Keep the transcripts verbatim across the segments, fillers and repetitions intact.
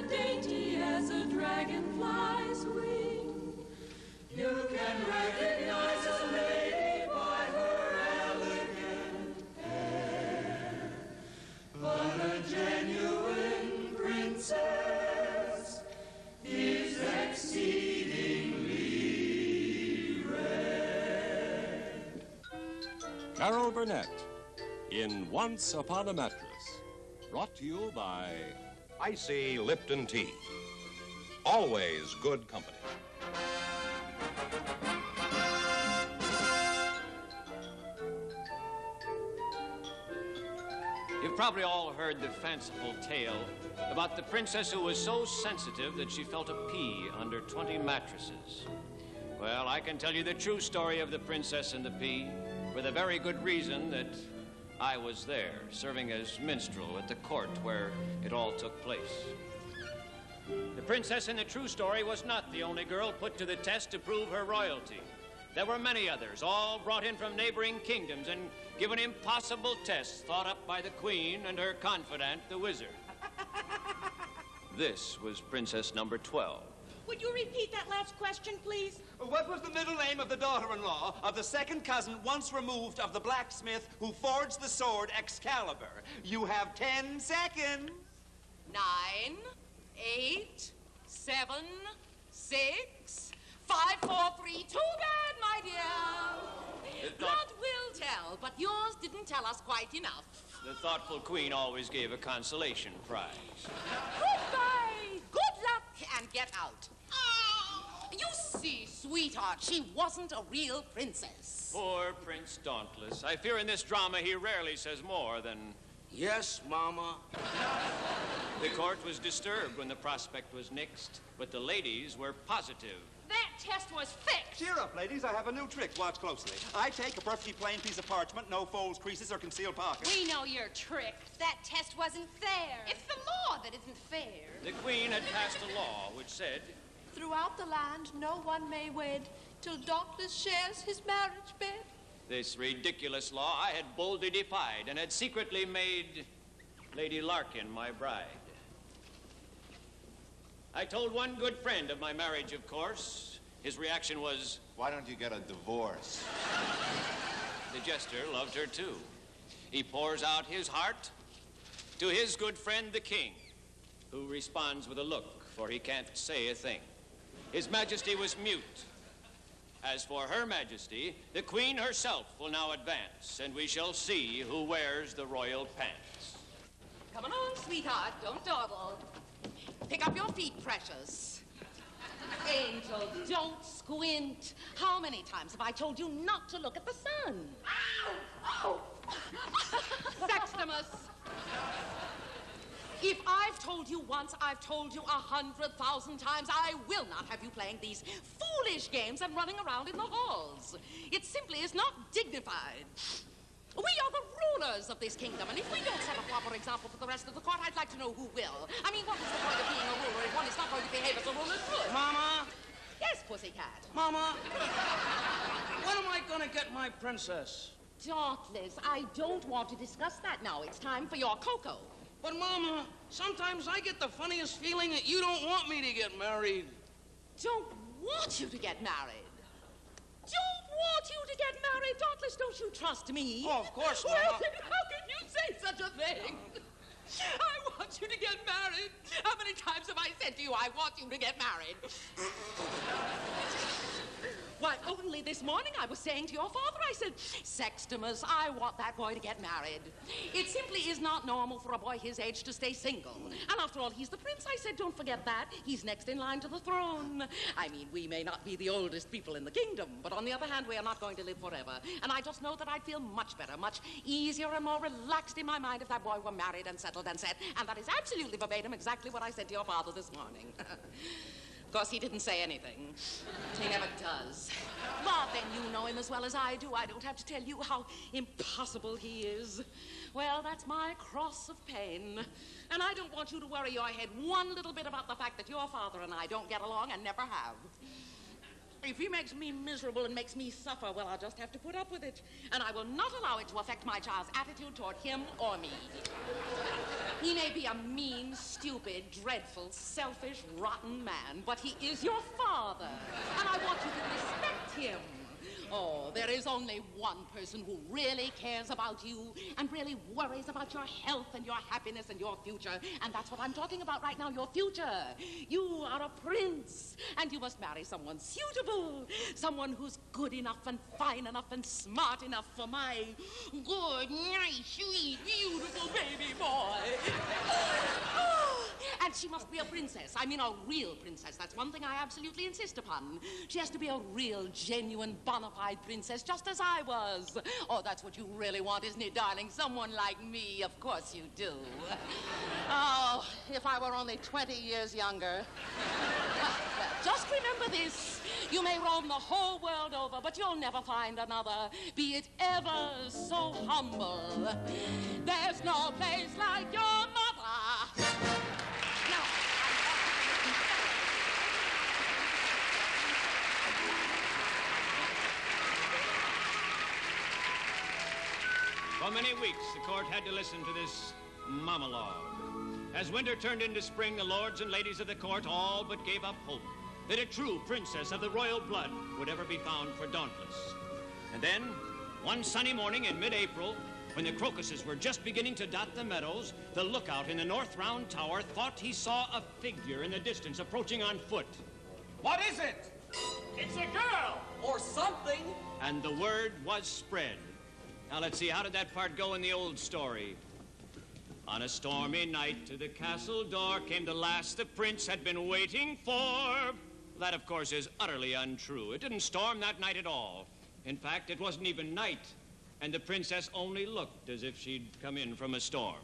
dainty as a dragonfly's wing. You can recognize a lady by her elegant hair, but a genuine princess is exceedingly rare. Carol Burnett in Once Upon a Mattress, brought to you by Icy Lipton Tea. Always good company. You've probably all heard the fanciful tale about the princess who was so sensitive that she felt a pea under twenty mattresses. Well, I can tell you the true story of the princess and the pea for the very good reason that I was there, serving as minstrel at the court where it all took place. The princess in the true story was not the only girl put to the test to prove her royalty. There were many others, all brought in from neighboring kingdoms and given impossible tests thought up by the queen and her confidant, the wizard. This was princess number twelve. Would you repeat that last question, please? What was the middle name of the daughter-in-law of the second cousin once removed of the blacksmith who forged the sword Excalibur? You have ten seconds. Nine, eight, seven, six, five, four, three. Too bad, my dear. Blood will tell, but yours didn't tell us quite enough. The thoughtful queen always gave a consolation prize. Goodbye. Good luck and get out. You see, sweetheart, she wasn't a real princess. Poor Prince Dauntless. I fear in this drama he rarely says more than, "Yes, Mama." The court was disturbed when the prospect was nixed, but the ladies were positive. That test was fixed. Cheer up, ladies. I have a new trick. Watch closely. I take a perfectly plain piece of parchment, no folds, creases, or concealed pockets. We know your trick. That test wasn't fair. It's the law that isn't fair. The queen had passed a law which said, "Throughout the land, no one may wed till Dauntless shares his marriage bed." This ridiculous law I had boldly defied and had secretly made Lady Larkin my bride. I told one good friend of my marriage, of course. His reaction was, "Why don't you get a divorce?" The jester loved her too. He pours out his heart to his good friend, the king, who responds with a look, for he can't say a thing. His Majesty was mute. As for Her Majesty, the Queen herself will now advance, and we shall see who wears the royal pants. Come along, sweetheart. Don't dawdle. Pick up your feet, precious. Angel, don't squint. How many times have I told you not to look at the sun? Ow! Oh! Sextimus! If I've told you once, I've told you a hundred thousand times. I will not have you playing these foolish games and running around in the halls. It simply is not dignified. We are the rulers of this kingdom, and if we don't set a proper example for the rest of the court, I'd like to know who will. I mean, what is the point of being a ruler if one is not going to behave as a ruler should? Mama? Yes, pussycat. Mama? When am I gonna get my princess? Dauntless, I don't want to discuss that now. It's time for your cocoa. But, Mama, sometimes I get the funniest feeling that you don't want me to get married. Don't want you to get married? Don't want you to get married, Dauntless. Don't you trust me? Oh, of course, Mama. Well, then how can you say such a thing? I want you to get married. How many times have I said to you, I want you to get married? Why, only this morning I was saying to your father, I said, Sextimus, I want that boy to get married. It simply is not normal for a boy his age to stay single. And after all, he's the prince. I said, don't forget that. He's next in line to the throne. I mean, we may not be the oldest people in the kingdom, but on the other hand, we are not going to live forever. And I just know that I'd feel much better, much easier and more relaxed in my mind if that boy were married and settled and set. And that is absolutely verbatim exactly what I said to your father this morning. Of course, he didn't say anything. He never does. But then you know him as well as I do. I don't have to tell you how impossible he is. Well, that's my cross of pain. And I don't want you to worry your head one little bit about the fact that your father and I don't get along and never have. If he makes me miserable and makes me suffer, well, I'll just have to put up with it. And I will not allow it to affect my child's attitude toward him or me. He may be a mean, stupid, dreadful, selfish, rotten man, but he is your father, and I want you to respect him. Oh, there is only one person who really cares about you and really worries about your health and your happiness and your future, and that's what I'm talking about right now, your future. You are a prince, and you must marry someone suitable, someone who's good enough and fine enough and smart enough for my good, nice, sweet, beautiful baby boy. Oh, and she must be a princess. I mean a real princess. That's one thing I absolutely insist upon. She has to be a real, genuine, bona fide princess, just as I was. Oh, that's what you really want, isn't it, darling? Someone like me. Of course you do. Oh, if I were only twenty years younger. Well, just remember this. You may roam the whole world over, but you'll never find another, be it ever so humble. There's no place like your mother. Now, For many weeks, the court had to listen to this monologue. As winter turned into spring, the lords and ladies of the court all but gave up hope that a true princess of the royal blood would ever be found for Dauntless. And then, one sunny morning in mid-April, when the crocuses were just beginning to dot the meadows, the lookout in the North Round Tower thought he saw a figure in the distance approaching on foot. What is it? It's a girl! Or something. And the word was spread. Now let's see, how did that part go in the old story? On a stormy night to the castle door came the lass the prince had been waiting for. That, of course, is utterly untrue. It didn't storm that night at all. In fact, it wasn't even night, and the princess only looked as if she'd come in from a storm.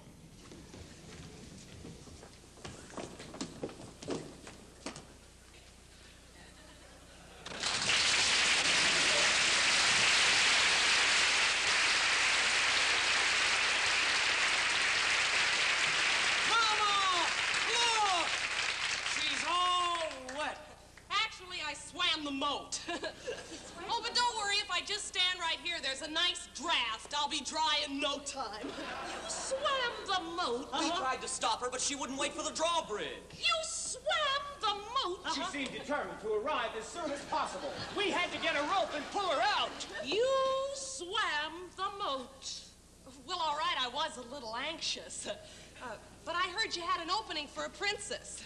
Oh, but don't worry, if I just stand right here, there's a nice draft. I'll be dry in no time. You swam the moat. We tried to stop her, but she wouldn't wait for the drawbridge. You swam the moat. She seemed determined to arrive as soon as possible. We had to get a rope and pull her out. You swam the moat. Well, all right, I was a little anxious. Uh, but I heard you had an opening for a princess.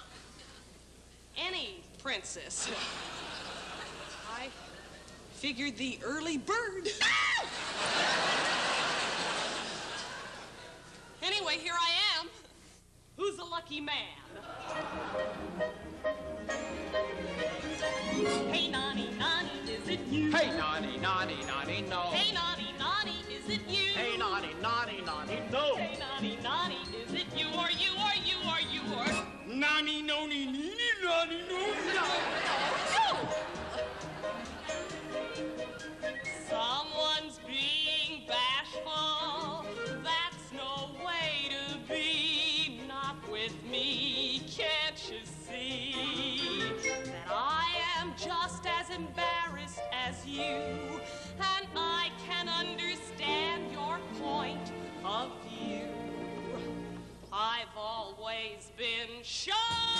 Any princess. I figured the early bird. Anyway, here I am. Who's the lucky man? Hey, Nani, Nani, is it you? Hey, Nani, Nani, Nani, no. Hey, Nani, Nani, is it you? Hey, Nani, Nani, Nani, no. Hey, Nani, Nani, is it you or you or you or you or... Nani, noni, nini, nani, no, no. No! Someone's being bashful. That's no way to be. Not with me. Can't you see that I am just as embarrassed as you? And I can understand your point of view. I've always been shy.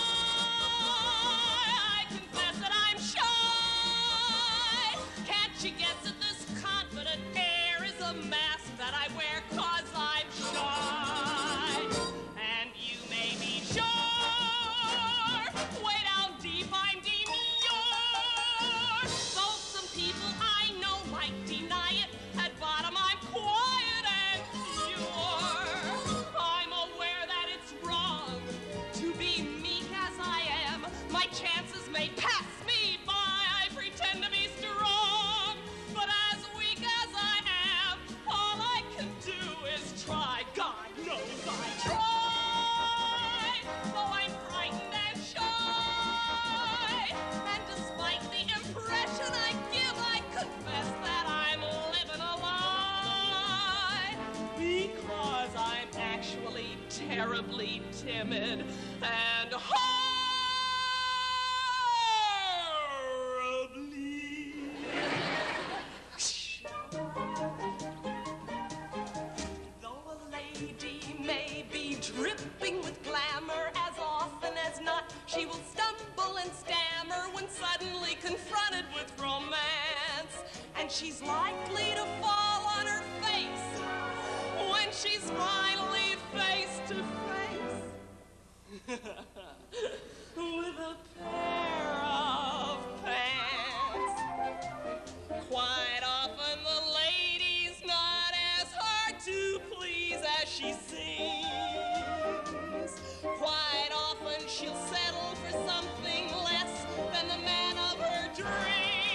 I confess that I'm shy. Can't you guess that this confident air is a mask that I wear 'cause I'm shy? And you may be sure, way down deep I'm demure. Though some people I know might deny it, at bottom I'm quiet and pure. I'm aware that it's wrong to be meek as I am. My chances may pass me by. I pretend to be strong, but as weak as I am, all I can do is try. God knows I try, though I'm frightened and shy. And despite the impression I give, I confess that I'm living a lie, because I'm actually terribly timid and horribly shy. Though a lady may be driven She will stumble and stammer when suddenly confronted with romance. And she's likely to fall on her face when she's finally face to face with a pair of pants. Quite often the lady's not as hard to please as she seems. Quite often she'll settle for something less than the man of her dreams.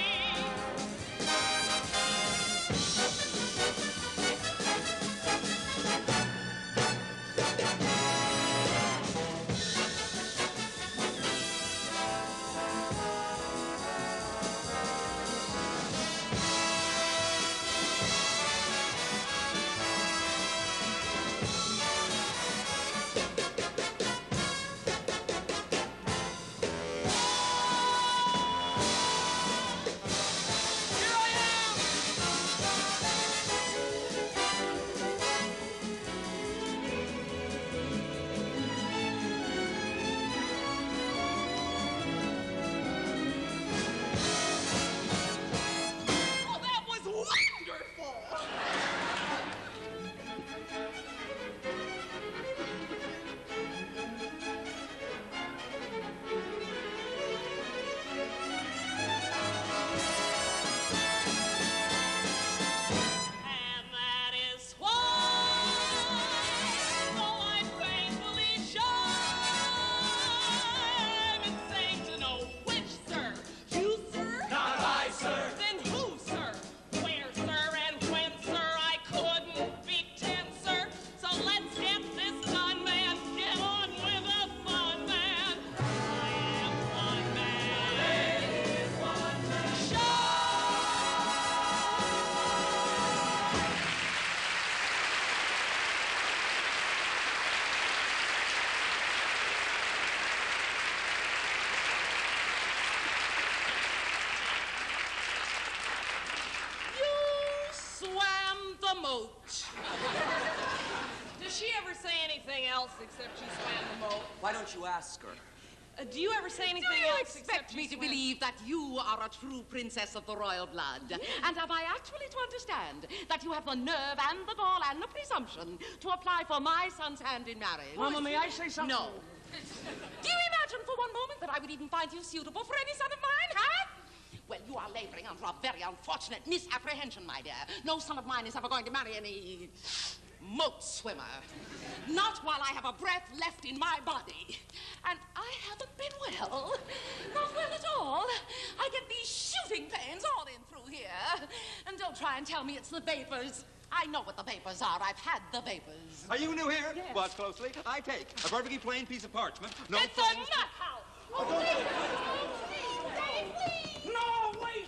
Does she ever say anything else except she swam the moat? Why don't you ask her? Uh, do you ever say anything Do you else expect me to believe that you are a true princess of the royal blood? And have I actually to understand that you have the nerve and the gall and the presumption to apply for my son's hand in marriage? Mama, may I say something? No. Do you imagine for one moment that I would even find you suitable for any son of mine, huh? Well, you are laboring under a very unfortunate misapprehension, my dear. No son of mine is ever going to marry any moat swimmer. Not while I have a breath left in my body. And I haven't been well. Not well at all. I get these shooting pains all in through here. And don't try and tell me it's the vapors. I know what the vapors are. I've had the vapors. Are you new here? Yes. Watch closely. I take a perfectly plain piece of parchment. No It's a phones- nut house. Oh, please. Oh, please. Dave, please. No, wait.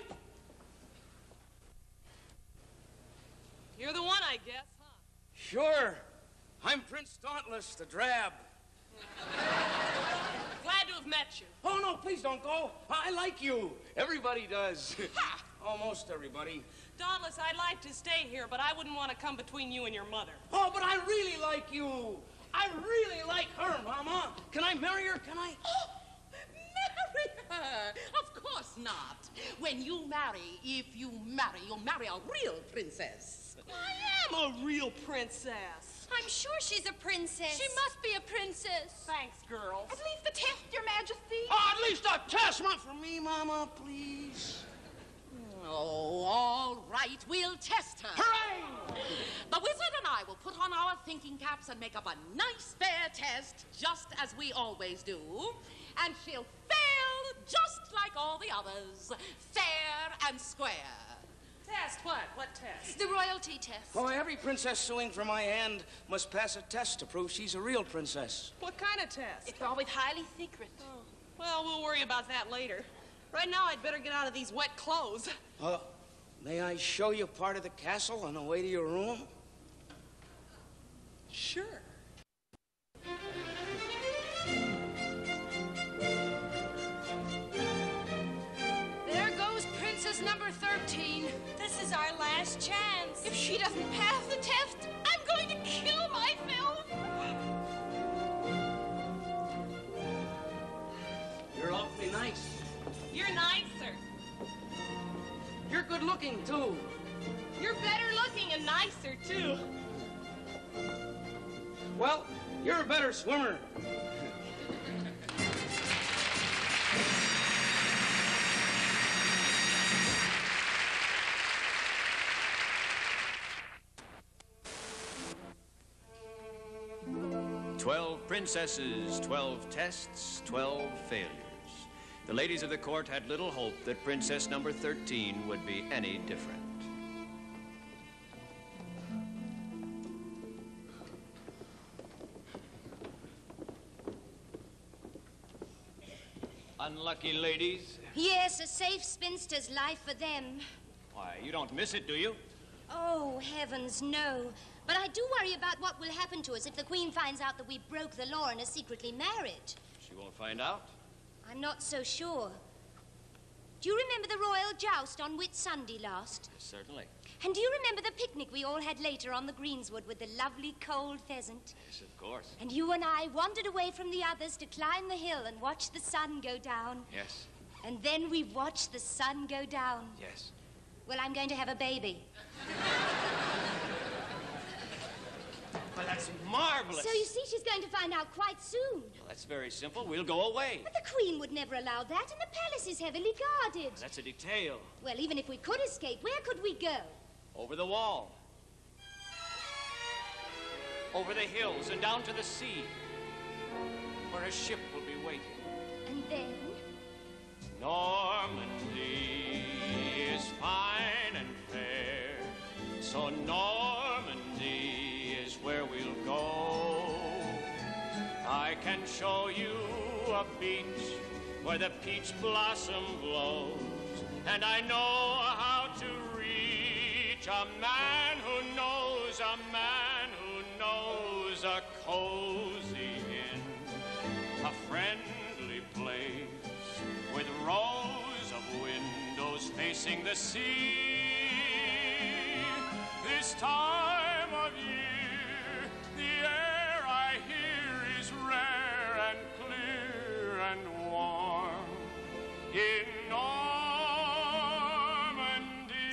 You're the one, I guess, huh? Sure. I'm Prince Dauntless, the Drab. Glad to have met you. Oh, no, please don't go. I like you. Everybody does. Ha! Almost everybody. Dauntless, I'd like to stay here, but I wouldn't want to come between you and your mother. Oh, but I really like you. I really like her, Mama. Can I marry her? Can I? Oh, marry her? Of course not. When you marry, if you marry, you'll marry a real princess. I am a real princess. I'm sure she's a princess. She must be a princess. Thanks, girls. At least a test, Your Majesty. Oh, at least a test. One for me, Mama, please. Oh, all right, we'll test her. Hooray! The wizard and I will put on our thinking caps and make up a nice fair test, just as we always do. And she'll fail just like all the others, fair and square. Test what? What test? The royalty test. Oh, every princess suing for my hand must pass a test to prove she's a real princess. What kind of test? It's always highly secret. Oh. Well, we'll worry about that later. Right now, I'd better get out of these wet clothes. Uh, may I show you part of the castle on the way to your room? Sure. There goes Princess number thirteen. This is our last chance. If she doesn't pass the test, I'm going to kill myself. You're nicer. You're good looking, too. You're better looking and nicer, too. Well, you're a better swimmer. Twelve princesses, twelve tests, twelve failures. The ladies of the court had little hope that princess number thirteen would be any different. Unlucky ladies. Yes, a safe spinster's life for them. Why, you don't miss it, do you? Oh, heavens, no. But I do worry about what will happen to us if the Queen finds out that we broke the law and are secretly married. She won't find out. I'm not so sure. Do you remember the royal joust on Whit Sunday last? Yes, certainly. And do you remember the picnic we all had later on the greensward with the lovely cold pheasant? Yes, of course. And you and I wandered away from the others to climb the hill and watch the sun go down. Yes. And then we watched the sun go down. Yes. Well, I'm going to have a baby. Well, that's marvelous. So you see, she's going to find out quite soon. Well, that's very simple. We'll go away. But the Queen would never allow that, and the palace is heavily guarded. Well, that's a detail. Well, even if we could escape, where could we go? Over the wall. Over the hills and down to the sea, where a ship will be waiting. And then? Normandy is fine and fair, so Normandy is where we'll go. I can show you a beach where the peach blossom blows, and I know how to reach a man who knows, a man who knows a cozy inn, a friendly place with rows of windows facing the sea. This time of year, the air I hear is rare and clear and warm in Normandy.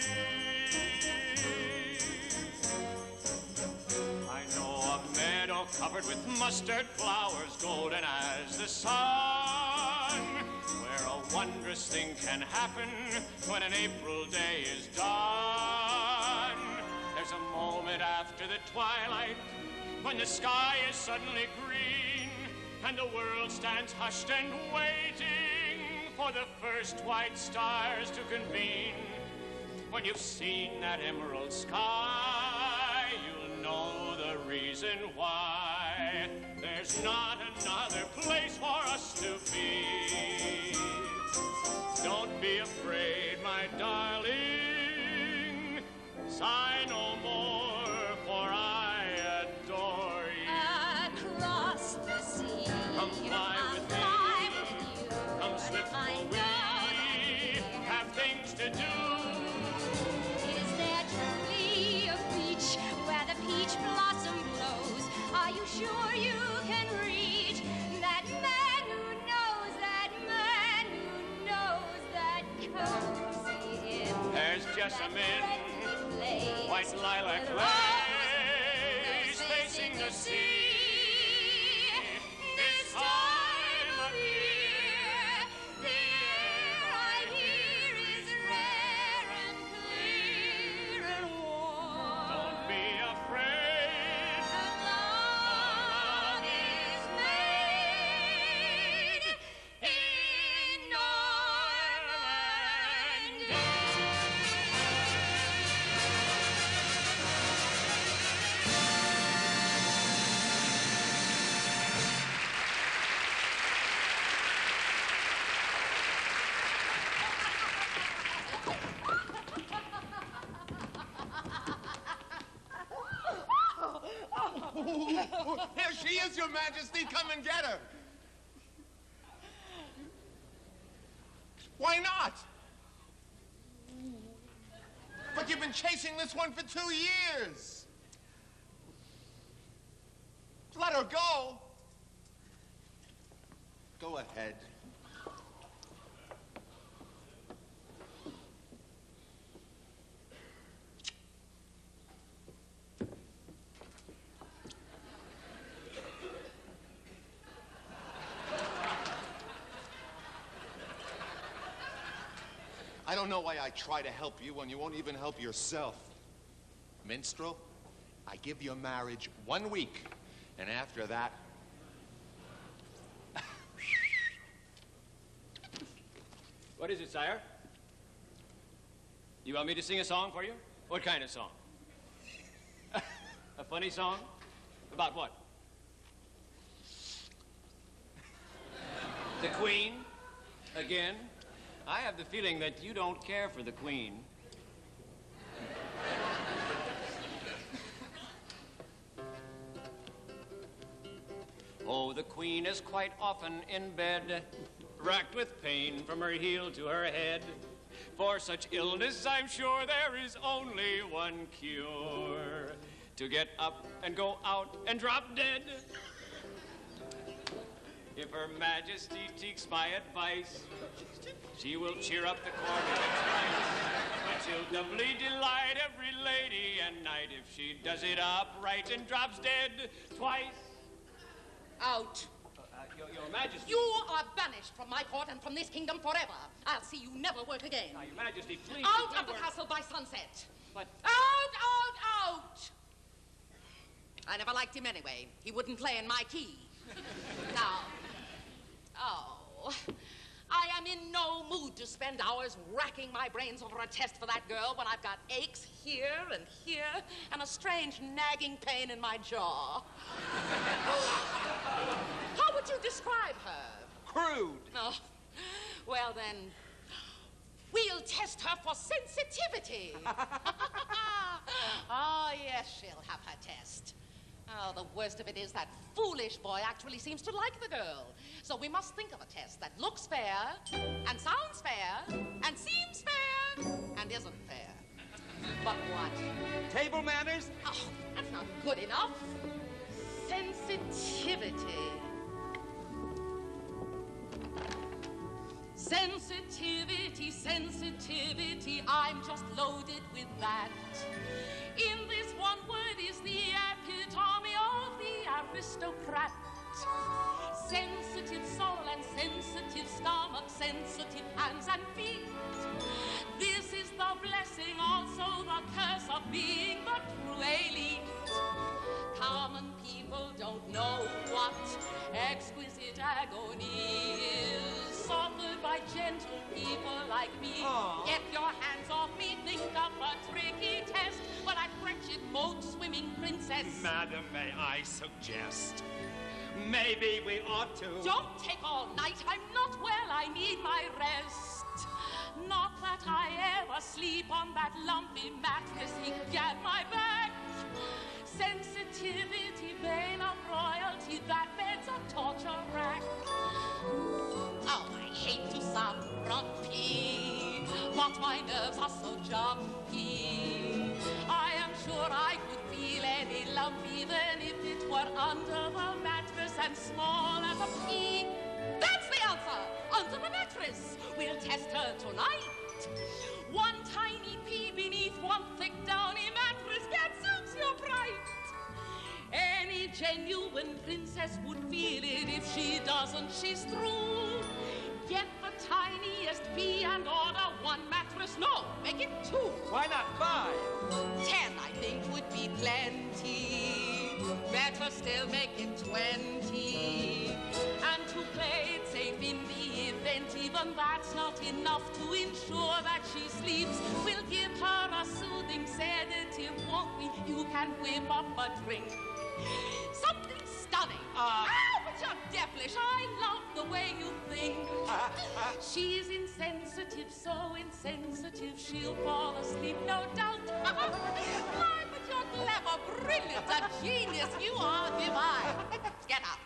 I know a meadow covered with mustard flowers, golden as the sun, where a wondrous thing can happen when an April day is done. There's a moment after the twilight when the sky is suddenly green and the world stands hushed and waiting for the first white stars to convene. When you've seen that emerald sky, you'll know the reason why there's not another place for us to be. Don't be afraid, my darling. Sigh no more, for I adore you. Across the sea, come fly with me. Come swiftly. Have things to do. Is there truly a beach where the peach blossom blows? Are you sure you can reach that man who knows, that man who knows that cozy inn? There's Jessamine, white lilac lace, facing the sea. This time of year, the air I hear is rare and clear and warm. Don't be afraid, the love is made in Normandy. Here she is, Your Majesty. Come and get her. Why not? But you've been chasing this one for two years. Let her go. Go ahead. I don't know why I try to help you when you won't even help yourself. Minstrel, I give your marriage one week, and after that... What is it, sire? You want me to sing a song for you? What kind of song? A funny song? About what? The Queen? Again? I have the feeling that you don't care for the Queen. Oh, the Queen is quite often in bed, racked with pain from her heel to her head. For such illness, I'm sure there is only one cure: to get up and go out and drop dead. If Her Majesty takes my advice, she will cheer up the court of its rights. But she'll doubly delight every lady and knight if she does it upright and drops dead twice. Out. Uh, your, your Majesty. You are banished from my court and from this kingdom forever. I'll see you never work again. Now, your Majesty, please. Out of the castle by sunset. But... Out, out, out! I never liked him anyway. He wouldn't play in my key. Now, oh, I am in no mood to spend hours racking my brains over a test for that girl when I've got aches here and here and a strange nagging pain in my jaw. How would you describe her? Crude. Oh, well then, we'll test her for sensitivity. Oh, yes, she'll have her test. Oh, the worst of it is that foolish boy actually seems to like the girl. So we must think of a test that looks fair, and sounds fair, and seems fair, and isn't fair. But what? Table manners? Oh, that's not good enough. Sensitivity. Sensitivity, sensitivity, I'm just loaded with that. In this one word is the epitome of the aristocrat. Sensitive soul and sensitive stomach, sensitive hands and feet. This is the blessing, also the curse of being the true elite. Common people don't know what exquisite agony is, suffered by gentle people like me. Aww. Get your hands off me, think of a tricky test for that wretched boat-swimming princess. Madam, may I suggest? Maybe we ought to... Don't take all night, I'm not well, I need my rest. Not that I ever sleep on that lumpy mattress he gave my back. Sensitivity, vein of royalty, that bed's a torture rack. Oh, I hate to sound grumpy, but my nerves are so jumpy. I am sure I could feel any lump even if it were under the mattress and small as a pea. That's the answer! Under the mattress! We'll test her tonight. One tiny pea beneath one thick downy mattress gets your bright. Any genuine princess would feel it. If she doesn't, she's through. Get the tiniest pea and order one mattress. No, make it two. Why not five? Ten, I think, would be plenty. Better still, make it twenty. And to play it safe in the event, even that's not enough to ensure that she sleeps. We'll give her a soothing sedative, won't we? You can whip up a drink. Something stunning. Uh, oh, but you're devilish. I love the way you think. Uh, uh, She's insensitive, so insensitive, she'll fall asleep, no doubt. Why, but you're clever, brilliant, a genius. You are divine. Get up.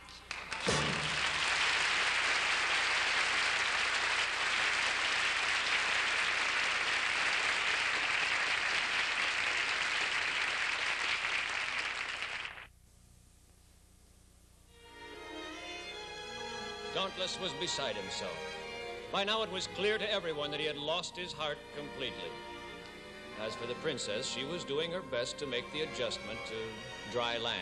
Dauntless was beside himself. By now it was clear to everyone that he had lost his heart completely. As for the princess, she was doing her best to make the adjustment to dry land.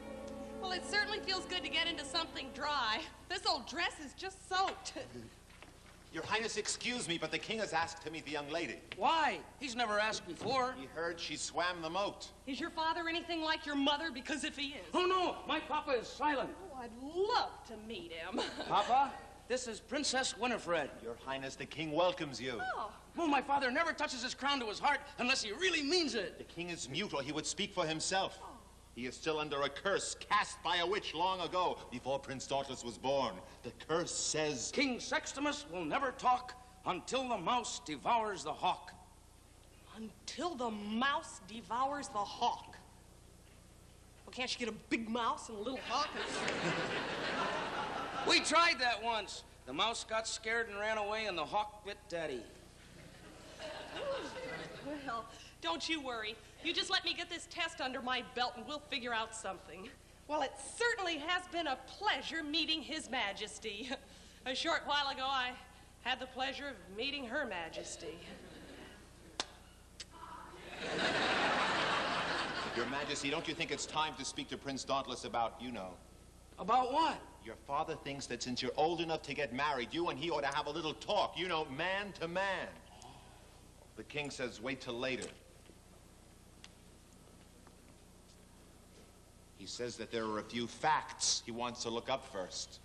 Well, it certainly feels good to get into something dry. This old dress is just soaked. Your Highness, excuse me, but the king has asked to meet the young lady. Why? He's never asked before. He heard she swam the moat. Is your father anything like your mother? Because if he is... Oh, no, my papa is silent. Oh, I'd love to meet him. Papa, this is Princess Winifred. Your Highness, the king welcomes you. Oh. Well, my father never touches his crown to his heart unless he really means it. The king is mute, or he would speak for himself. Oh. He is still under a curse cast by a witch long ago, before Prince Dauntless was born. The curse says... King Sextimus will never talk until the mouse devours the hawk. Until the mouse devours the hawk. Well, can't you get a big mouse and a little hawk? We tried that once. The mouse got scared and ran away, and the hawk bit Daddy. Well, don't you worry. You just let me get this test under my belt, and we'll figure out something. Well, it certainly has been a pleasure meeting His Majesty. A short while ago, I had the pleasure of meeting Her Majesty. Your Majesty, don't you think it's time to speak to Prince Dauntless about, you know... About what? Your father thinks that since you're old enough to get married, you and he ought to have a little talk, you know, man to man. The king says wait till later. He says that there are a few facts he wants to look up first.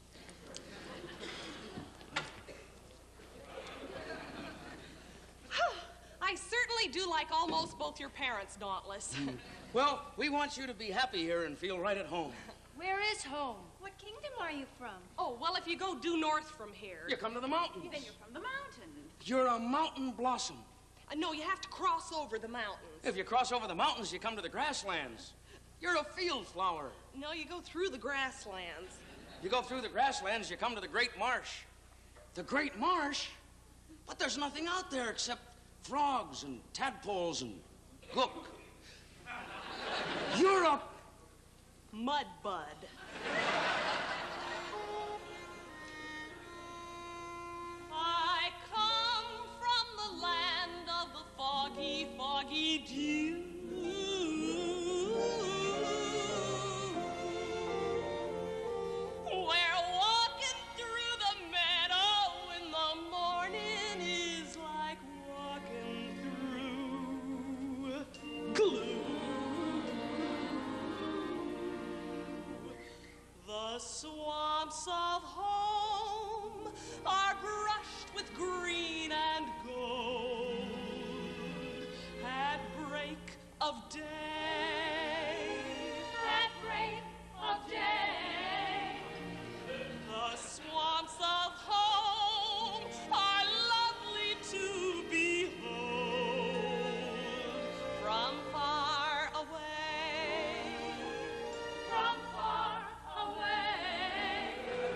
I certainly do like almost both your parents, Dauntless. Mm. Well, we want you to be happy here and feel right at home. Where is home? What kingdom are you from? Oh, well, if you go due north from here... You come to the mountains. Then you're from the mountains. You're a mountain blossom. Uh, no, you have to cross over the mountains. If you cross over the mountains, you come to the grasslands. You're a field flower. No, you go through the grasslands. You go through the grasslands, you come to the Great Marsh. The Great Marsh? But there's nothing out there except frogs and tadpoles and gook. You're a... mud bud. I come from the land of the foggy, foggy dew. Where walking through the meadow in the morning is like walking through glue. The swamps of home are brushed with green and gold at break of day. At break of day. The swamps of home are lovely to behold from far away. From far away.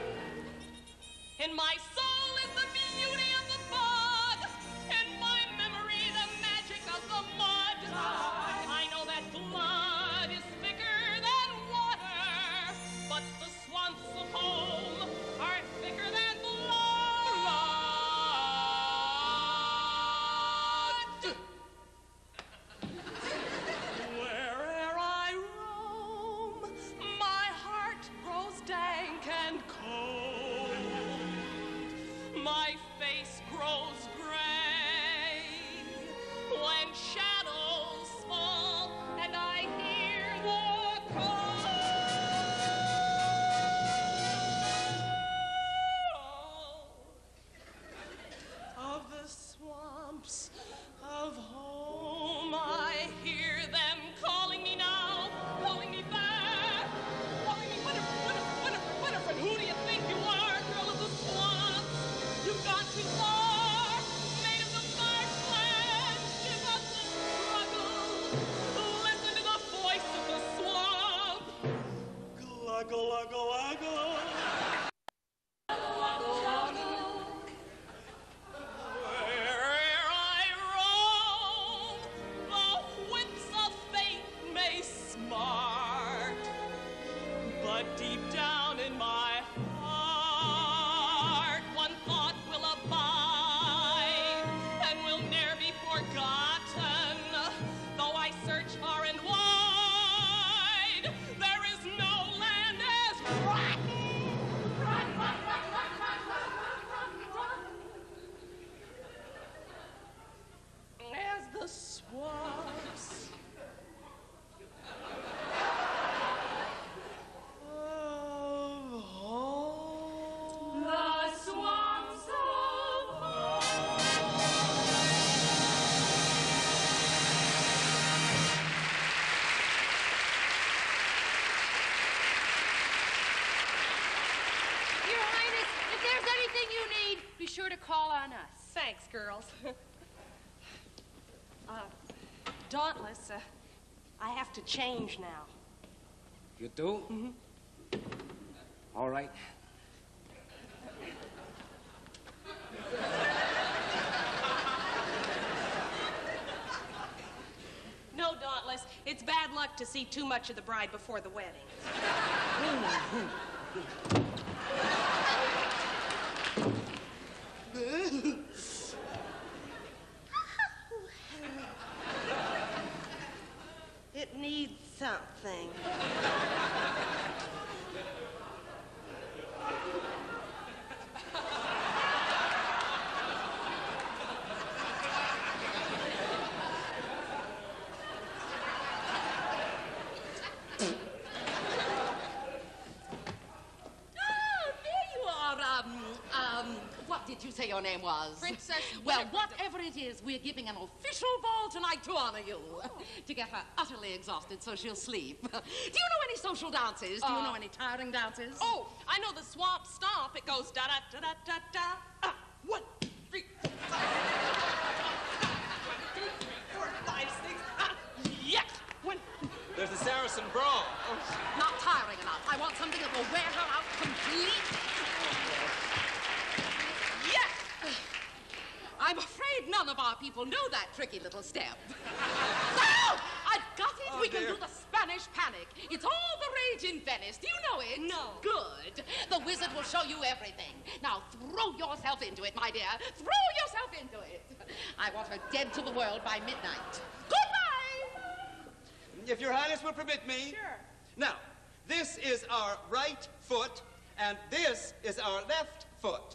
In my soul is the beauty of the bog. In my memory, the magic of the mud. I know that blood is thicker than water, but the swamps of home are thicker than blood. Where'er I roam, my heart grows dank and cold. If there's anything you need, be sure to call on us. Thanks, girls. uh, Dauntless, uh, I have to change now. You do? Mm-hmm. All right. No, Dauntless, it's bad luck to see too much of the bride before the wedding. It needs something. Did you say your name was? Princess. Well, whatever it is, we're giving an official ball tonight to honor you. Oh. To get her utterly exhausted so she'll sleep. Do you know any social dances? Do you uh, know any tiring dances? Oh, I know the swamp stomp. It goes da da da da da da. Ah, one, three, two, four, five, six. Ah, yes. One. There's the Saracen brawl. Oh, not tiring enough. I want something that will wear her out completely. I'm afraid none of our people know that tricky little step. No! I've got it! Oh, we dear. Can do the Spanish Panic. It's all the rage in Venice. Do you know it? No. Good. The wizard will show you everything. Now throw yourself into it, my dear. Throw yourself into it. I want her dead to the world by midnight. Goodbye! If your highness will permit me. Sure. Now, this is our right foot, and this is our left foot.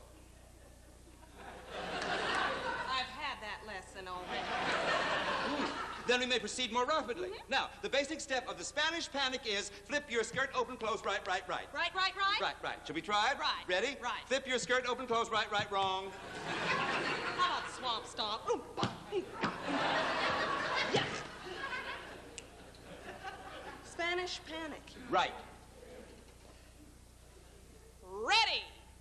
Lesson already. Then we may proceed more rapidly. Mm-hmm. Now, the basic step of the Spanish Panic is flip your skirt open, close, right, right, right. Right, right, right? Right, right. Shall we try it? Right. Ready? Right. Flip your skirt open, close, right, right, wrong. How about swamp stomp? Yes. Spanish Panic. Right. Ready.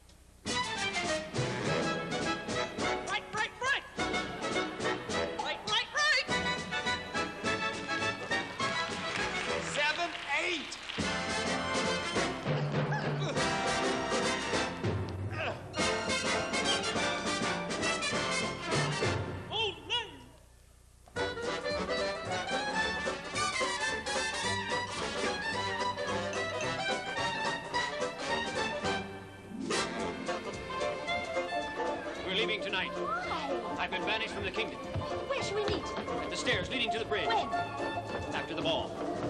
Tonight. Why? I've been banished from the kingdom. Where should we meet? At the stairs leading to the bridge. When? After the ball.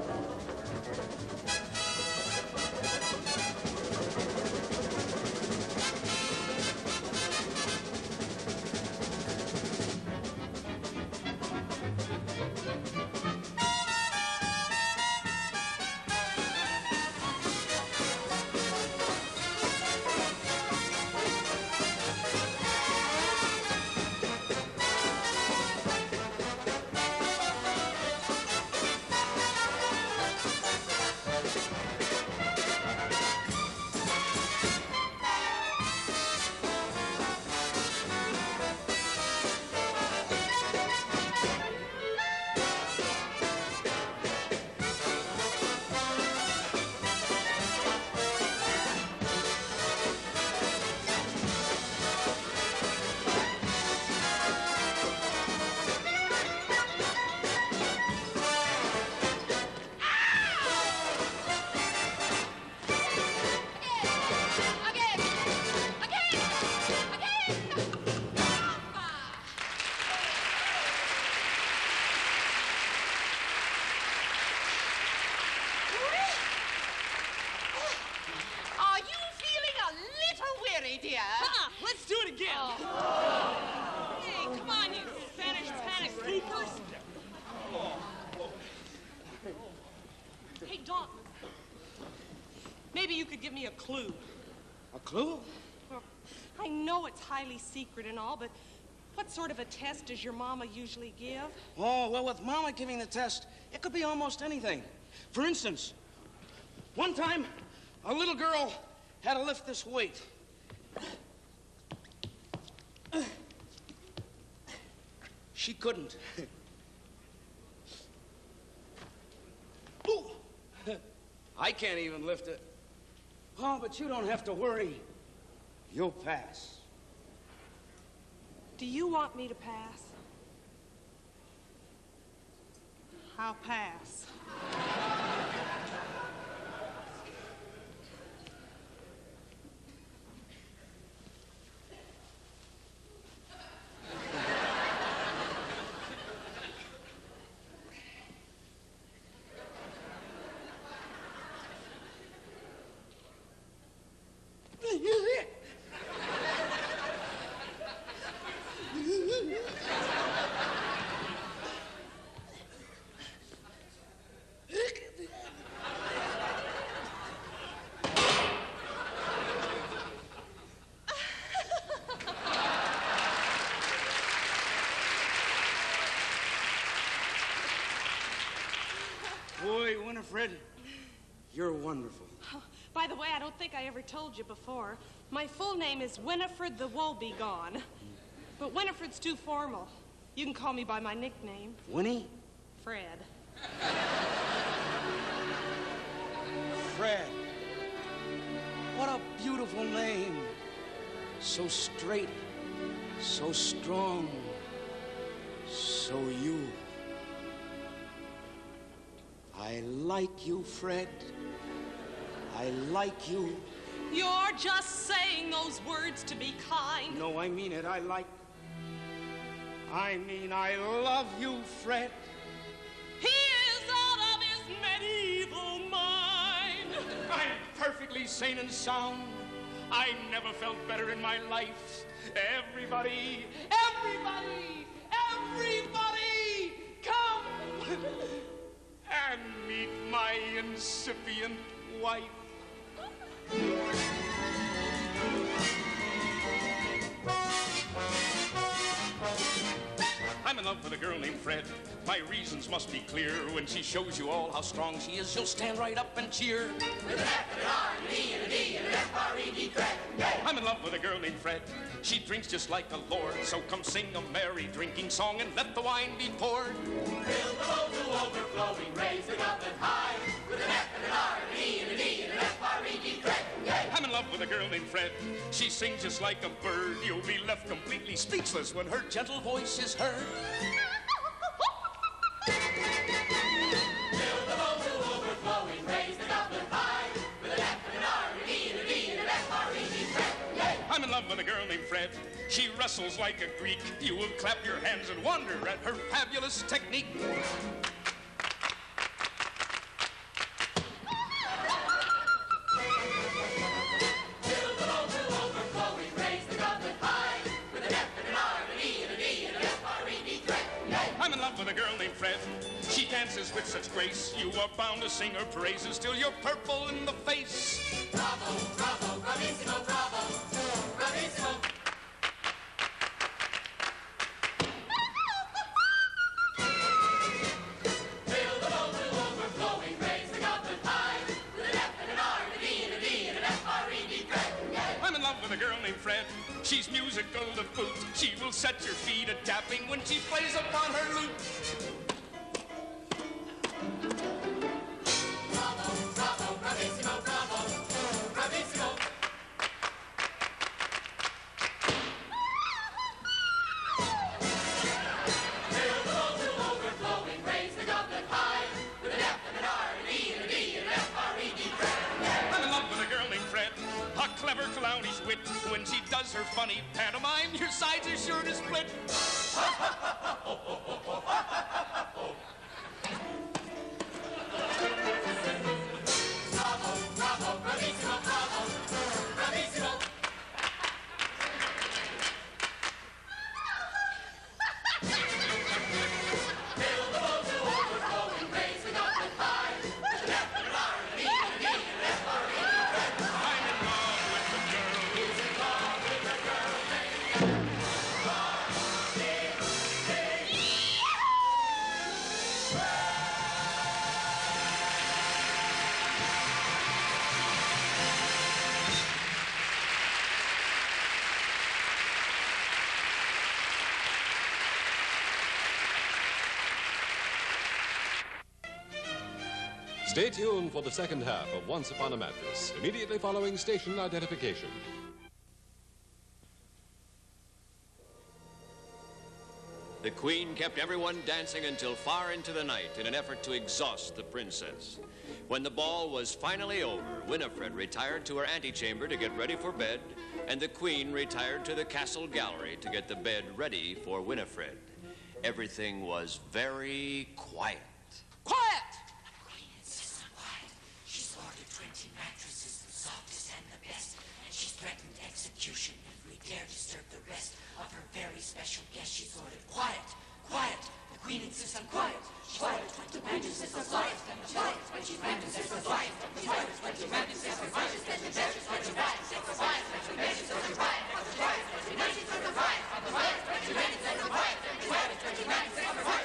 Clue. A clue? Well, I know it's highly secret and all, but what sort of a test does your mama usually give? Oh, well, with Mama giving the test, it could be almost anything. For instance, one time, a little girl had to lift this weight. She couldn't. Ooh. I can't even lift it. Oh, but you don't have to worry. You'll pass. Do you want me to pass? I'll pass. Boy, Winifred, you're wonderful. Oh, by the way, I don't think I ever told you before. My full name is Winifred the Woebegone. But Winifred's too formal. You can call me by my nickname. Winnie? Fred. Fred. What a beautiful name. So straight, so strong, so you. I like you, Fred. I like you. You're just saying those words to be kind. No, I mean it. I like... I mean, I love you, Fred. He is out of his medieval mind. I'm perfectly sane and sound. I never felt better in my life. Everybody, everybody, everybody, come and meet my incipient wife. I'm in love with a girl named Fred. My reasons must be clear. When she shows you all how strong she is, you'll stand right up and cheer. With an F and an R and an E and a D and an F R E D, Fred. I'm in love with a girl named Fred. She drinks just like a lord. So come sing a merry drinking song and let the wine be poured. Fill the bowl to overflowing, raise the goblet high. With an F and an R and an E and a D and an F R E D, Fred. I'm in love with a girl named Fred. She sings just like a bird. You'll be left completely speechless when her gentle voice is heard. Fill the bowl to overflowing, raise the goblet high. With an F and an R and an E and a D and an F R E D, Fred. I'm in love with a girl named Fred. She wrestles like a Greek. You will clap your hands and wonder at her fabulous technique. I'm in love with a girl named Fred. She dances with such grace. You are bound to sing her praises till you're purple in the face. Bravo, bravo, bravissimo, bravo, bravissimo. Fill the bowl to overflowing, raise the goblet high. With an F and an R and an E and a D and an F R E D, Fred. I'm in love with a girl named Fred. She's musical to boot. She will set your feet a tapping when she plays upon her lute. Bravo, bravo, bravissimo, bravo, bravissimo. Fill the bowl to overflowing, raise the goblet high. With an F and an R and an E and a D and an F R E D, Fred. I'm in love with a girl named Fred. A clever clownish wit. When she does her funny pantomime, your sides are sure to split. Bravo, bravo, bravissimo, bravo, bravissimo. Fill the bowl to overflowing, raise the goblet high. With an F and an R and an E and a D and an F R E D, Fred. I'm in love with the girl. He's in love with a girl named Stay tuned for the second half of Once Upon a Mattress, immediately following station identification. The Queen kept everyone dancing until far into the night in an effort to exhaust the princess. When the ball was finally over, Winifred retired to her antechamber to get ready for bed, and the Queen retired to the castle gallery to get the bed ready for Winifred. Everything was very quiet. Quiet! The Queen insists on quiet. She's ordered twenty mattresses, the softest and the best, and she's threatened execution if we dare disturb the rest of her very special guest. She's ordered quiet, quiet. The Queen insists on quiet. She's ordered twenty mattresses, the quiet, quiet. Twenty mattresses, the quiet. She's ordered twenty mattresses, the quiet. Twenty mattresses, the quiet. Twenty mattresses, the quiet. Twenty mattresses, the quiet. Twenty mattresses, the quiet. Twenty mattresses, the quiet.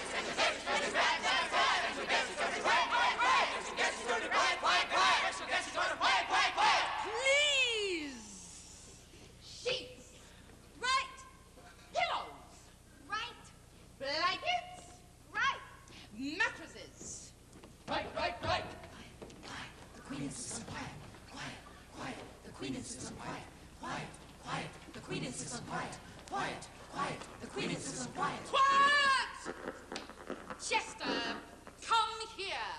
Please! Sheets! Right! Pillows! Right. Blankets! Right. Mattresses! Right, right, right. Quiet. The Queen insists on quiet. Quiet, quiet. The Queen insists on quiet. Quiet, quiet. The Queen insists on quiet. Quiet, quiet. The Queen insists on quiet. Quiet! Chester, come here.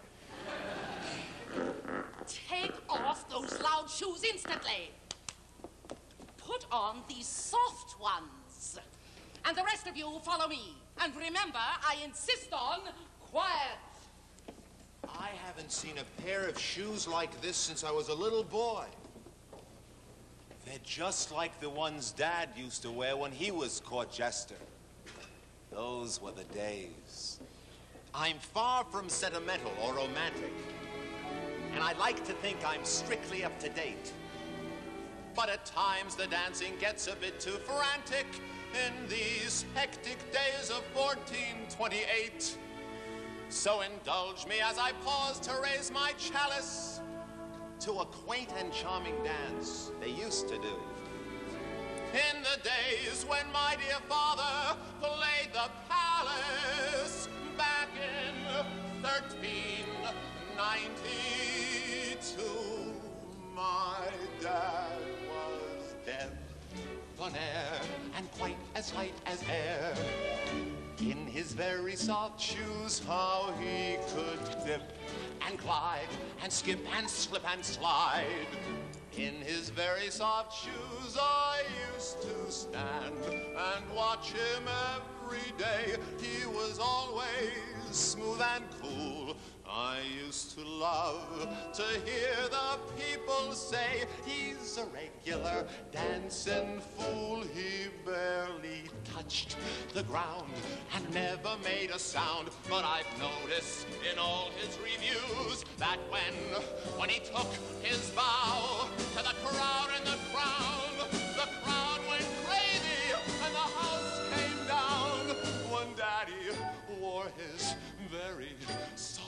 Take off those loud shoes instantly. Put on these soft ones. And the rest of you follow me. And remember, I insist on quiet. I haven't seen a pair of shoes like this since I was a little boy. They're just like the ones Dad used to wear when he was court jester. Those were the days. I'm far from sentimental or romantic, and I like to think I'm strictly up to date. But at times the dancing gets a bit too frantic in these hectic days of fourteen twenty-eight. So indulge me as I pause to raise my chalice to a quaint and charming dance they used to do. In the days when my dear father played the palace back in thirteen ninety-two, my dad was debonair and quite as light as air. In his very soft shoes, how he could dip and glide and skip and slip and slide. In his very soft shoes, I used to stand and watch him every day. He was always smooth and cool. I used to love to hear the people say he's a regular dancing fool. He barely touched the ground and never made a sound. But I've noticed in all his reviews that when, when he took his bow to the crowd in the crown, the crowd went crazy and the house came down. When Daddy wore his very soft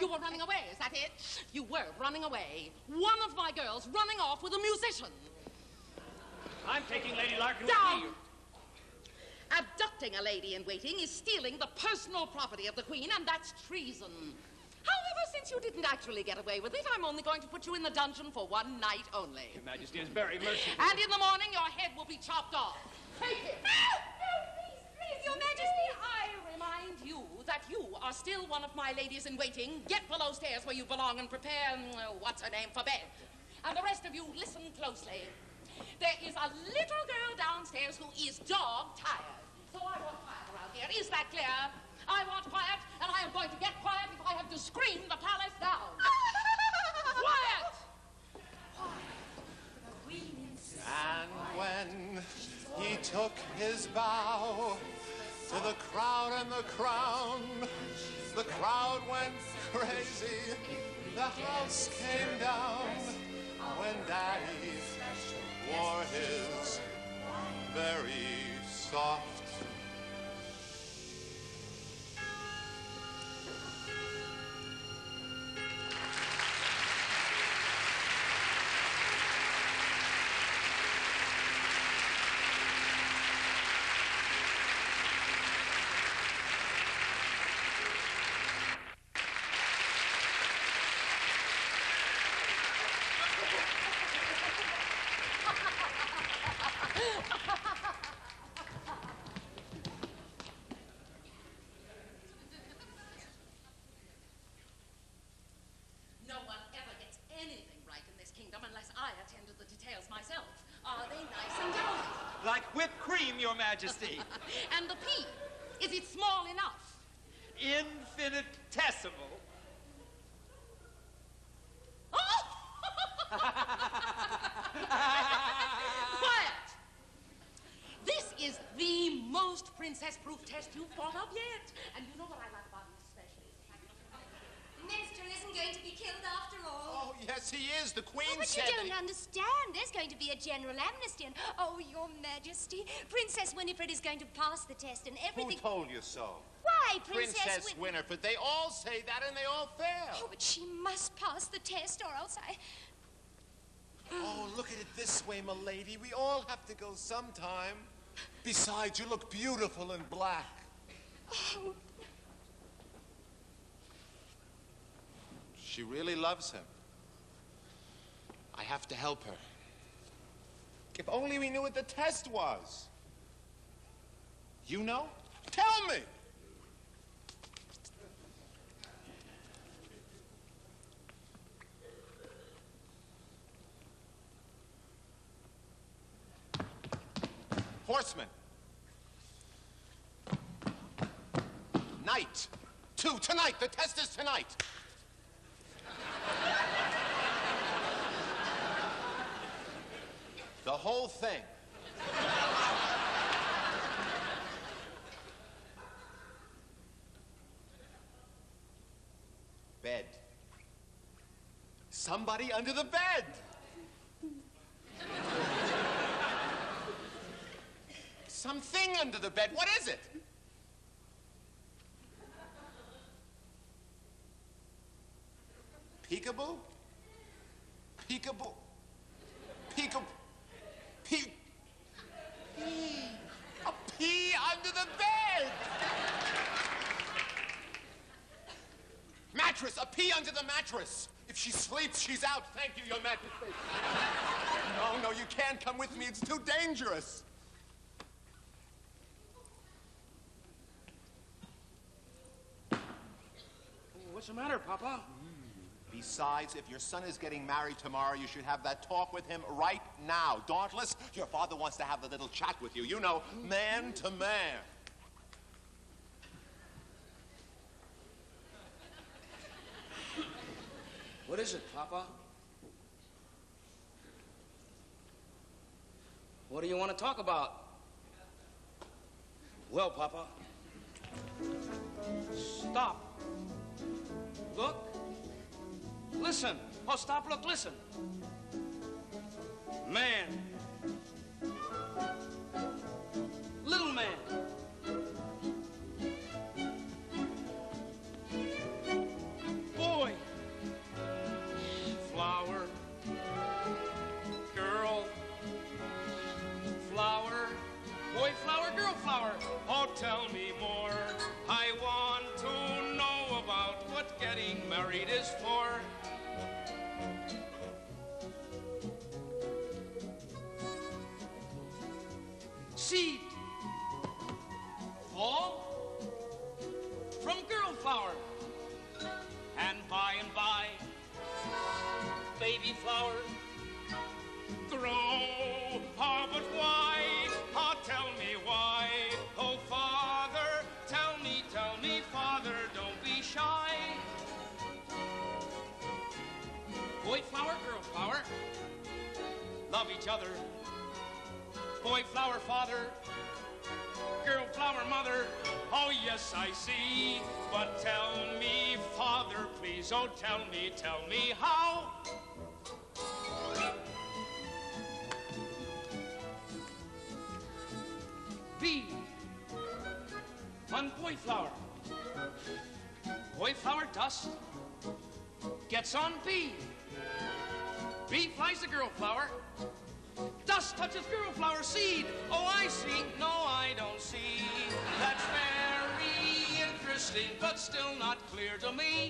You were running away, is that it? You were running away. One of my girls running off with a musician. I'm taking Lady Larkin Down! with me. Abducting a lady in waiting is stealing the personal property of the Queen, and that's treason. However, since you didn't actually get away with it, I'm only going to put you in the dungeon for one night only. Your Majesty is very merciful. And in the morning, your head will be chopped off. Take it. No, no, please, please, Your Majesty. I remind you that you are still one of my ladies in waiting. Get below stairs where you belong and prepare, um, what's her name, for bed. And the rest of you, listen closely. There is a little girl downstairs who is dog-tired. So I want quiet around here. Is that clear? I want quiet, and I am going to get quiet if I have to scream the palace down. Quiet! And when he took his bow to the crowd and the crown, the crowd went crazy. The house came down when Daddy wore his very soft. No one ever gets anything right in this kingdom unless I attend to the details myself. Are they nice and downy? Like whipped cream, Your Majesty. And the pea, is it small enough? Infinitesimal. Quiet! This is the most princess-proof test you've thought of yet. And you know what I like about it especially? Minister isn't going to be killed after all. Oh, yes, he is. The Queen Oh, but said you that don't he- understand. There's going to be a general amnesty, and oh, Your Majesty, Princess Winifred is going to pass the test, and Who everything. told you so? Why, Princess, Princess Win- Winifred. They all say that and they all fail. Oh, but she must pass the test, or else I. Oh, look at it this way, milady. We all have to go sometime. Besides, you look beautiful in black. Oh, She really loves him. I have to help her. If only we knew what the test was. You know? Tell me! Horseman. Night. Two, tonight. The test is tonight. The whole thing. Bed. Somebody under the bed. Something under the bed. What is it? Peekaboo? Peekaboo? Peekaboo? Pea... Pea... A pea under the bed! Mattress! A pea under the mattress! If she sleeps, she's out. Thank you, Your Majesty. No, no, you can't come with me. It's too dangerous. What's the matter, Papa? Besides, if your son is getting married tomorrow, you should have that talk with him right now. Dauntless, your father wants to have the little chat with you. You know, man to man. What is it, Papa? What do you want to talk about? Well, Papa, stop. Look. Listen. Oh, stop, look, listen. Man. Little man. Boy. getting married is for. Seed. Fall from girl flower. And by and by, baby flower. Grow. Oh, but why? Oh, tell me why. Oh, Father, tell me, tell me, Father, don't be shy. Boy flower, girl flower, love each other. Boy flower, father, girl flower, mother. Oh, yes, I see. But tell me, Father, please, oh, tell me, tell me how. Bee on boy flower. Boy flower dust gets on bee. Bee flies the girl flower. Dust touches girl flower seed. Oh, I see. No, I don't see. That's very interesting, but still not clear to me.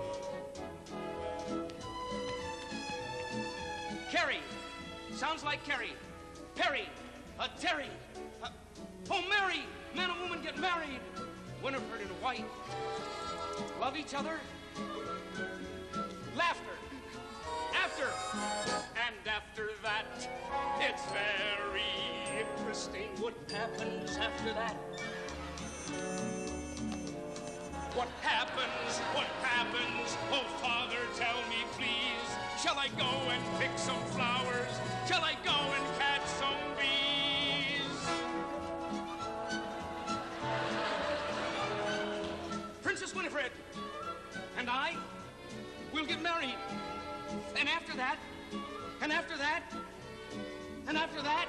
Carrie. Sounds like Carrie. Perry. A Terry. A Oh, Mary! Man and woman get married. Winifred and White love each other. Laughter. After. And after that, it's very interesting what happens after that. What happens? What happens? Oh, Father, tell me, please. Shall I go and pick some flowers? Shall I go and catch some bees? Princess Winifred and I will get married. And after that, and after that, and after that,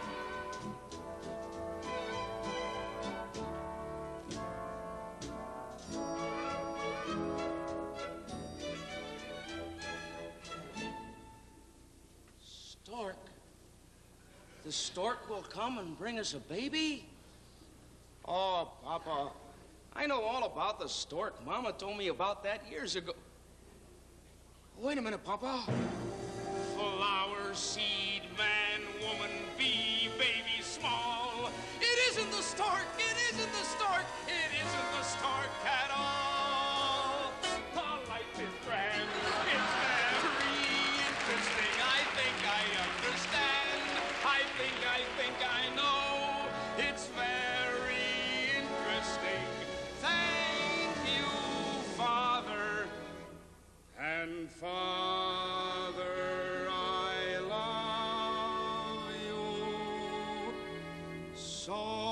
stork. The stork will come and bring us a baby? Oh, Papa. I know all about the stork. Mama told me about that years ago. Wait a minute, Papa. Flower, seed, man, woman, bee, baby, small. It isn't the stork. It isn't the stork. It isn't the stork at all. Oh, life is grand. It's very interesting. I think I understand. I think, I think I know. It's very interesting. Thank you, Father. And Father, I love you so.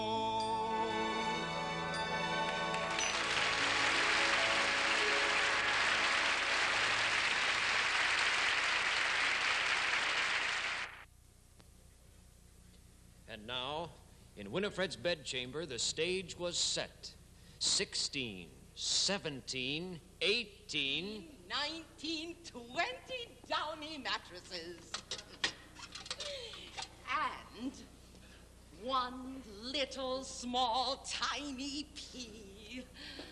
And now, in Winifred's bedchamber, the stage was set. Sixteen, seventeen, eighteen... nineteen, twenty downy mattresses. And one little, small, tiny pea.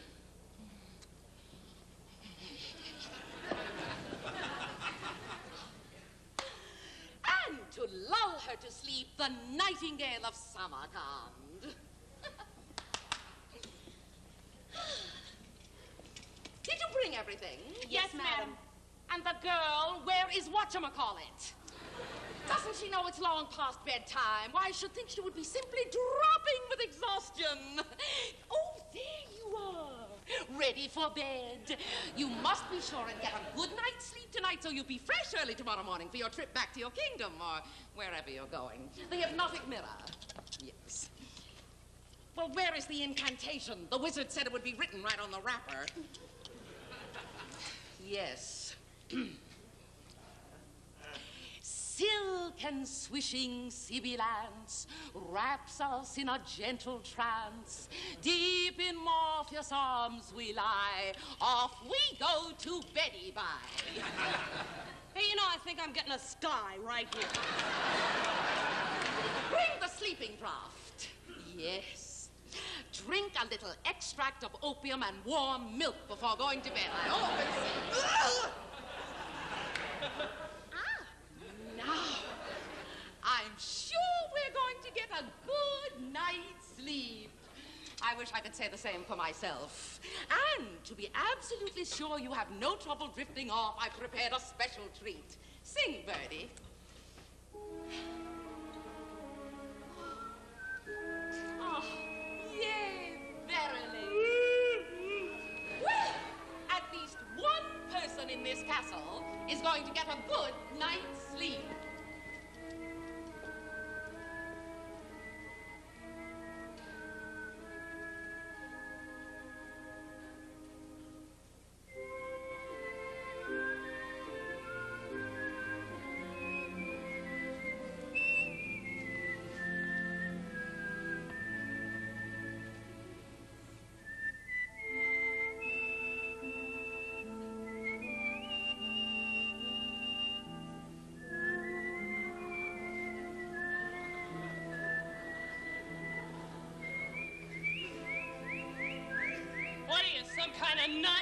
And to lull her to sleep, the nightingale of Samarkand. Did you bring everything? Yes, madam. And the girl, where is whatchamacallit? Doesn't she know it's long past bedtime? Why, I should think she would be simply dropping with exhaustion. Oh, there you are, ready for bed. You must be sure and get a good night's sleep tonight so you'll be fresh early tomorrow morning for your trip back to your kingdom or wherever you're going. The hypnotic mirror. Yes. Well, where is the incantation? The wizard said it would be written right on the wrapper. Yes. Silk and swishing sibilance wraps us in a gentle trance. Deep in Morpheus' arms we lie. Off we go to Betty by. Hey, you know, I think I'm getting a sky right here. Bring the sleeping draught. Yes. Drink a little extract of opium and warm milk before going to bed. I always say. I wish I could say the same for myself. And to be absolutely sure you have no trouble drifting off, I prepared a special treat. Sing, Birdie. Oh, yay, verily. Well, at least one person in this castle is going to get a good night's sleep. What are you, some kind of nut?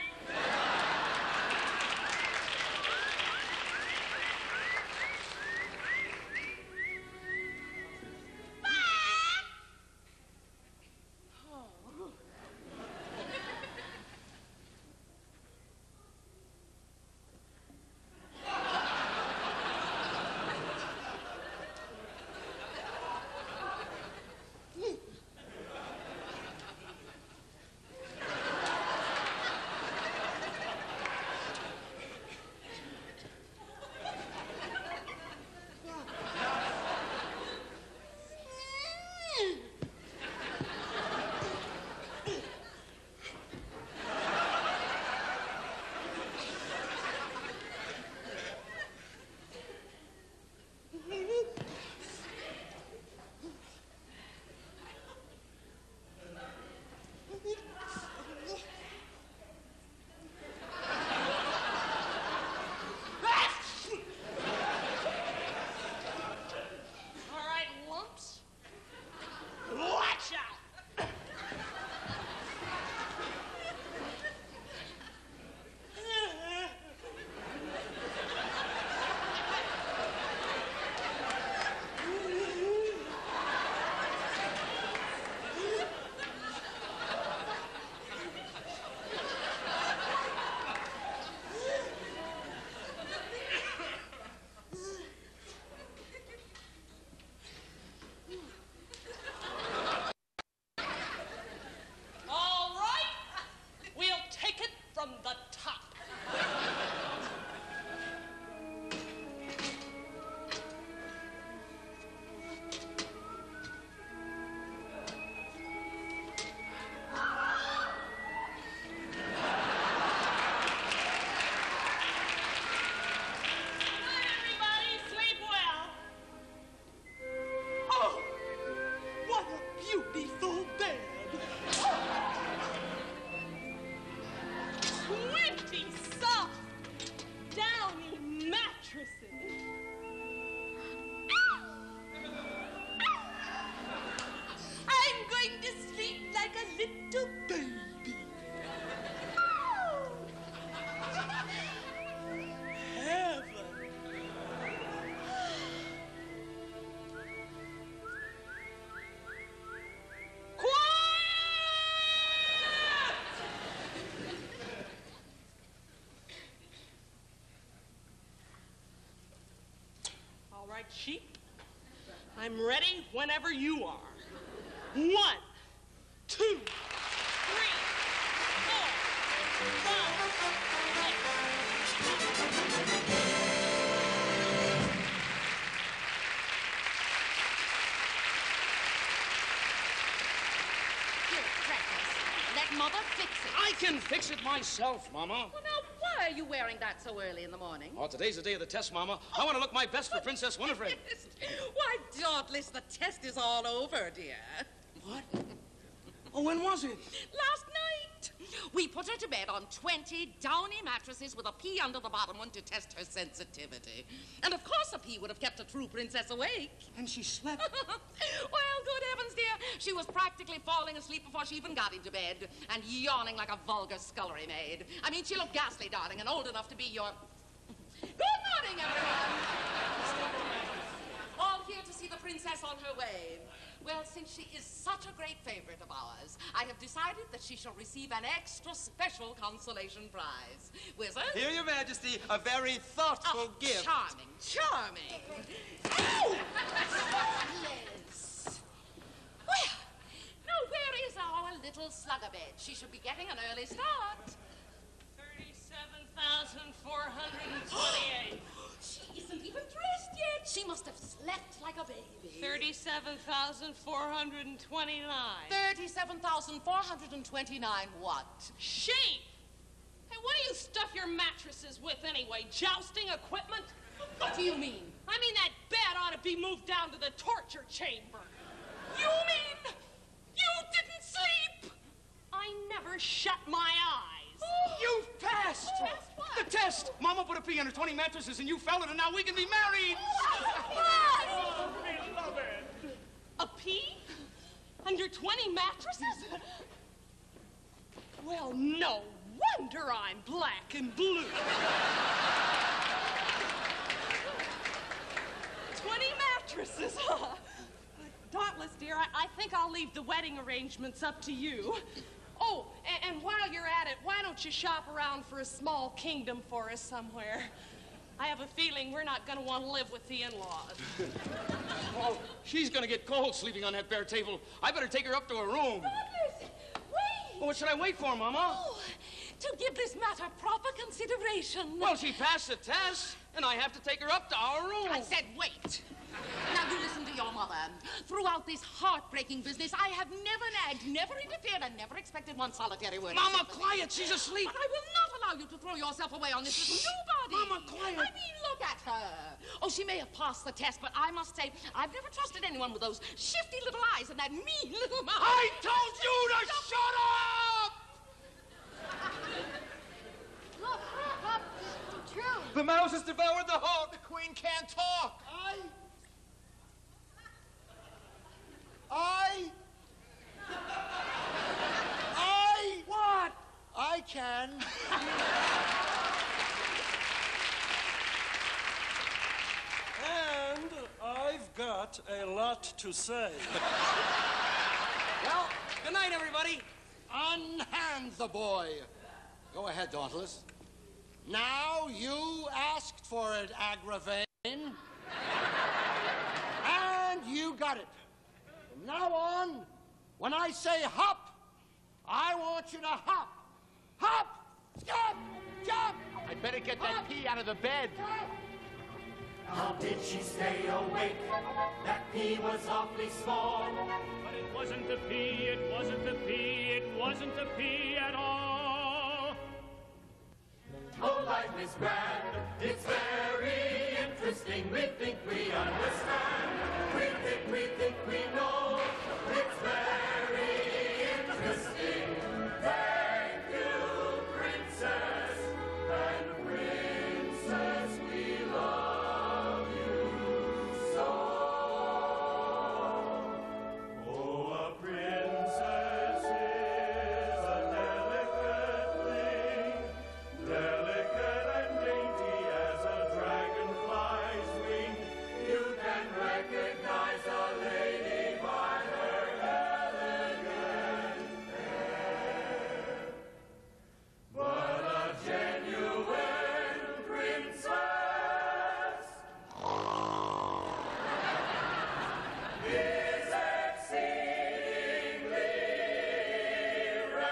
right, sheep. I'm ready whenever you are. One, two, three, four, five, six. Here, Freckles. Let Mother fix it. I can fix it myself, Mama. Well, now, why are you wearing that so early in the morning? Oh, today's the day of the test, Mama. I want to look my best for Princess Winifred. Why, Dauntless, the test is all over, dear. What? Oh, when was it? Last night. We put her to bed on twenty downy mattresses with a pea under the bottom one to test her sensitivity. And of course a pea would have kept a true princess awake. And she slept? Well, good heavens, dear. She was practically falling asleep before she even got into bed and yawning like a vulgar scullery maid. I mean, she looked ghastly, darling, and old enough to be your... Good morning, everyone. All here to see the princess on her way. Well, since she is such a great favorite of ours, I have decided that she shall receive an extra special consolation prize. Wizard? Here, Your Majesty, a very thoughtful Oh, gift. charming, charming. Oh! Liz. Well, now where is our little slugabed? She should be getting an early start. thirty-seven thousand four hundred twenty-eight. She isn't even dressed yet. She must have slept like a baby. thirty-seven thousand four hundred twenty-nine. thirty-seven thousand four hundred twenty-nine what? Sheep! Hey, what do you stuff your mattresses with anyway? Jousting equipment? What do you mean? I mean that bed ought to be moved down to the torture chamber. You mean you didn't sleep? I never shut my eyes. You've passed! Test what? The test! Mama put a pee under twenty mattresses and you fell it, and now we can be married! Oh, beloved! A pea? Under twenty mattresses? Well, no wonder I'm black and blue. Twenty mattresses, huh? Dauntless, dear, I, I think I'll leave the wedding arrangements up to you. Oh, and, and while you're at it, why don't you shop around for a small kingdom for us somewhere? I have a feeling we're not going to want to live with the in-laws. Oh, she's gonna get cold sleeping on that bare table. I better take her up to her room. Douglas, wait! Well, what should I wait for, Mama? Oh, to give this matter proper consideration. Well, she passed the test, and I have to take her up to our room. I said wait. Now you listen to your mother. Throughout this heartbreaking business, I have never nagged, never interfered, and never expected one solitary word. Mama, quiet, she's asleep. But I will not allow you to throw yourself away on this little nobody. Mama, quiet. I mean, look at her. Oh, she may have passed the test, but I must say, I've never trusted anyone with those shifty little eyes and that mean little mouth. I told you to shut up! Look, Pop, true. The mouse has devoured the hawk. The queen can't talk. I... I... I... What? I can. And I've got a lot to say. Well, good night, everybody. Unhand the boy. Go ahead, Dauntless. Now, you asked for it, Agravain. And you got it. From now on, when I say hop, I want you to hop. Hop! Jump! Jump! I'd better get that pea out of the bed. How did she stay awake? That pea was awfully small. But it wasn't a pea, it wasn't a pea, it wasn't a pea at all. Oh, life is grand. It's very interesting. We think we understand. We think, we think we know. It's very interesting. Thank you, Princess. And Princess, we love you so. Oh, a princess is a delicate thing. Delicate and dainty as a dragonfly's wing. You can recognize a lady by her elegant air. But a genuine princess is exceedingly rare.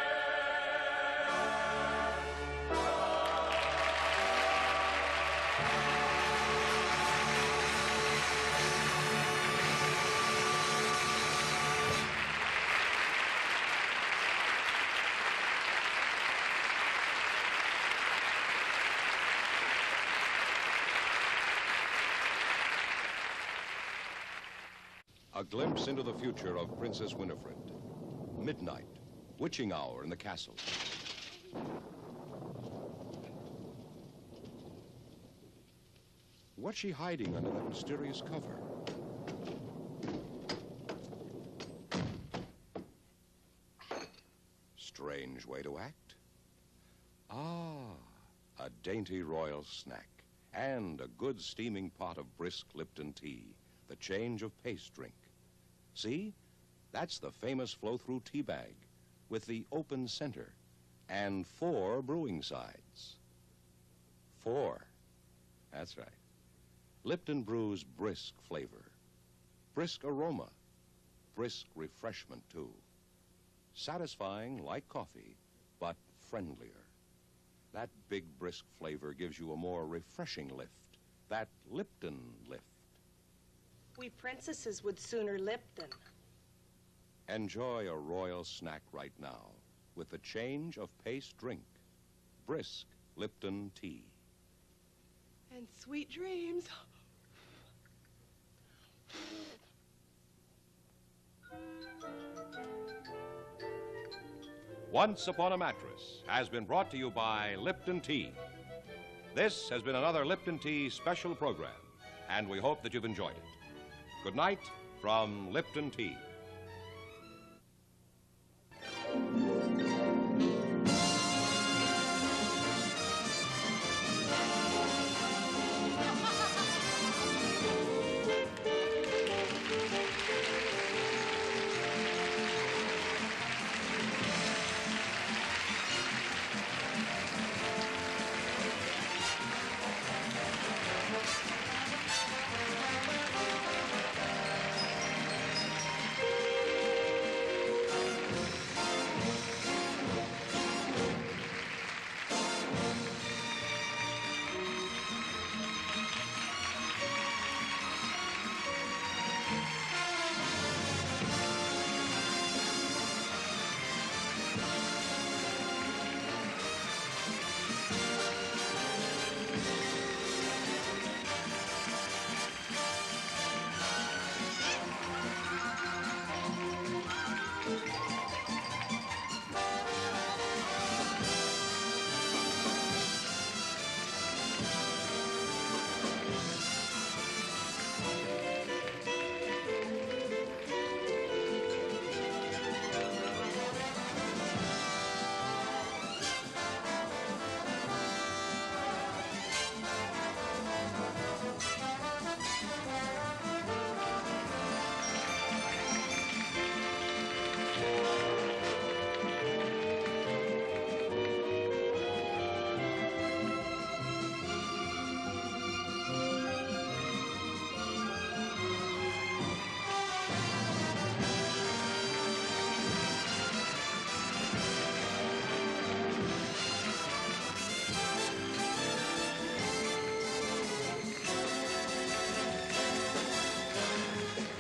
A glimpse into the future of Princess Winifred. Midnight, witching hour in the castle. What's she hiding under that mysterious cover? Strange way to act. Ah, a dainty royal snack and a good steaming pot of brisk Lipton tea, the change of pace drink. See, That's the famous flow-through tea bag with the open center and four brewing sides. Four. That's right. Lipton brews brisk flavor, brisk aroma, brisk refreshment, too. Satisfying like coffee, but friendlier. That big brisk flavor gives you a more refreshing lift. That Lipton lift. We princesses would sooner Lipton. Enjoy a royal snack right now with the change of pace drink. Brisk Lipton tea. And sweet dreams. Once Upon a Mattress has been brought to you by Lipton Tea. This has been another Lipton Tea special program, and we hope that you've enjoyed it. Good night from Lipton Tea.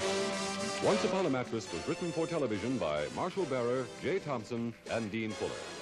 Once Upon a Mattress was written for television by Marshall Barer, Jay Thompson, and Dean Fuller.